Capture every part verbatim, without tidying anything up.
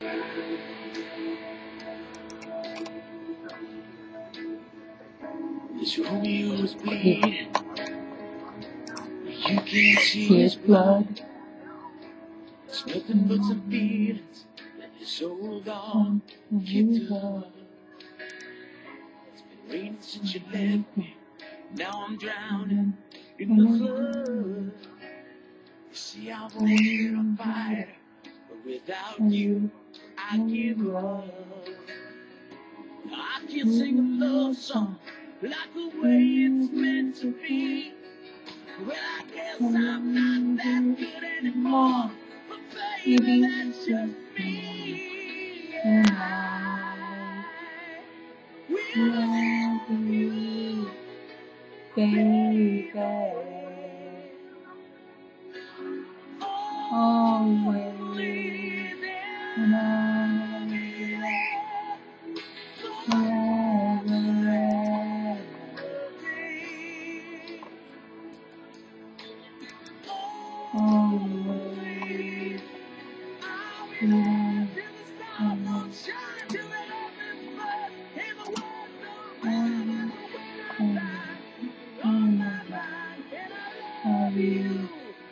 This Romeo is bleeding. You can't see his blood. It's nothing but some feelings that his soul gone kicked up. It's been raining since you left me. Now I'm drowning in the flood. You see, I've always been a fighter, but without you, I give up. I can't sing a love song like the way it's meant to be. Well, I guess I'm not that good anymore, but baby, that's just me. And I will love you, baby, always, and I forever, always, yeah, I'm not love you,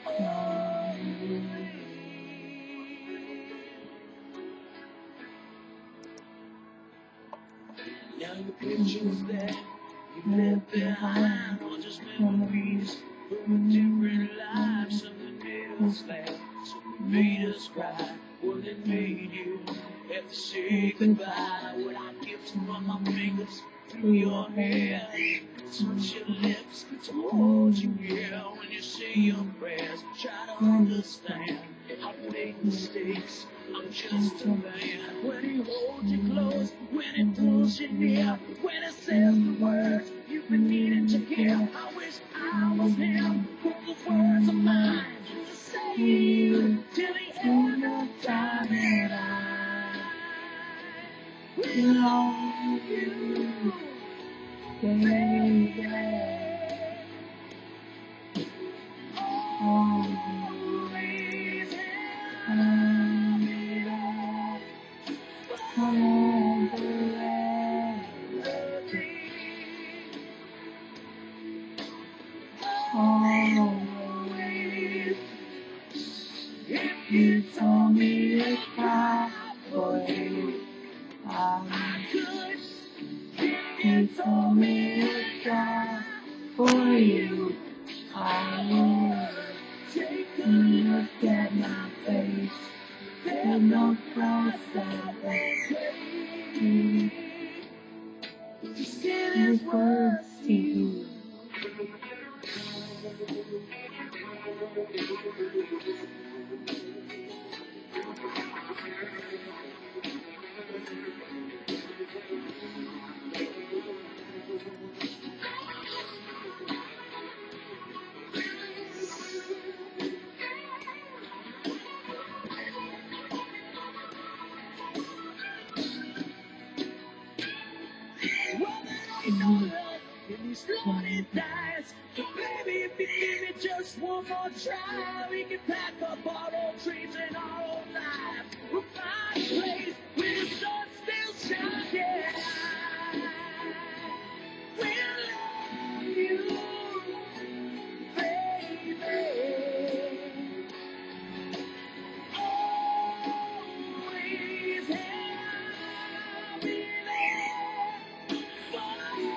now your pictures that you left behind are just memories from a different life. Something else left, something made us cry. Well, it made you have to say goodbye. Well, I give to run my fingers through your hair, touch your lips to hold you here. When you say your prayers, try to understand. I've made mistakes, I'm just a man. When he holds you close, when he pulls you near, when he says the words you've been needing to hear, I wish I was him. Put the words of mine to say to you till the end of time, and I will love you, baby, always, and always. If you told me it's halfway, I could. If you told me it's right for you, I would. Take a look at my face. There's no process that you just get his words to you. Dies. So baby, if you give it just one more try, we can pack up our old dreams and our old lives. We'll find a place where the sun still shines. Yeah. We'll love you, baby. Always have me there forever.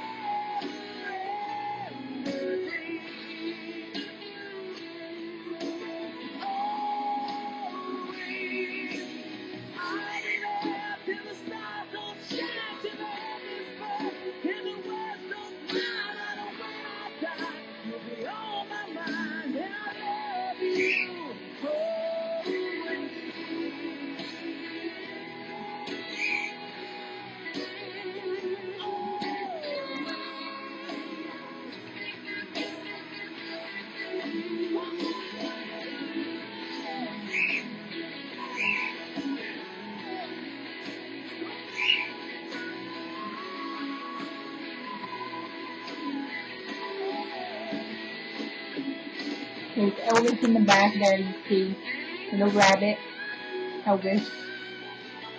There's Elvis in the back there, you see. Little rabbit. Elvis.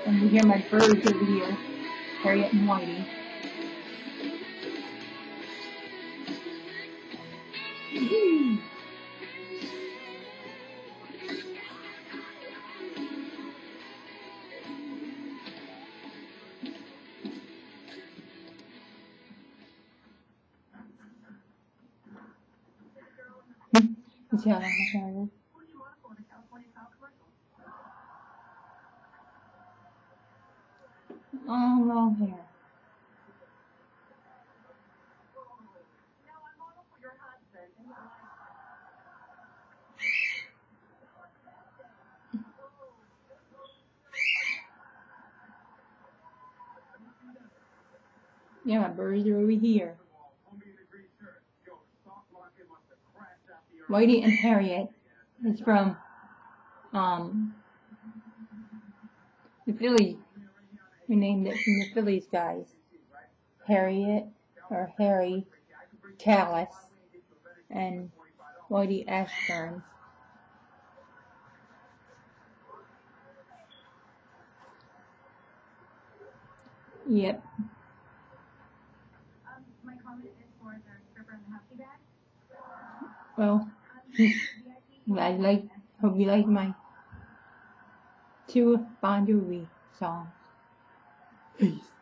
And you hear my birds over here, Harriet and Whitey. Yeah, I'm Oh, long hair. Yeah, my birds are over here. Whitey and Harriet is from um the Phillies. We named it from the Phillies guys. Harriet or Harry Callis and Whitey Ashburn. Yep. Well, I like. Hope you like my two Bon Jovi songs. Peace.